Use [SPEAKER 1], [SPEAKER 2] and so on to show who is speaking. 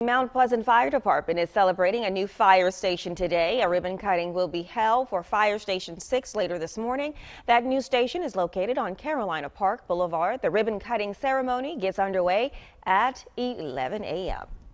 [SPEAKER 1] Mount Pleasant Fire Department is celebrating a new fire station today. A ribbon cutting will be held for Fire Station 6 later this morning. That new station is located on Carolina Park Boulevard. The ribbon cutting ceremony gets underway at 11 a.m.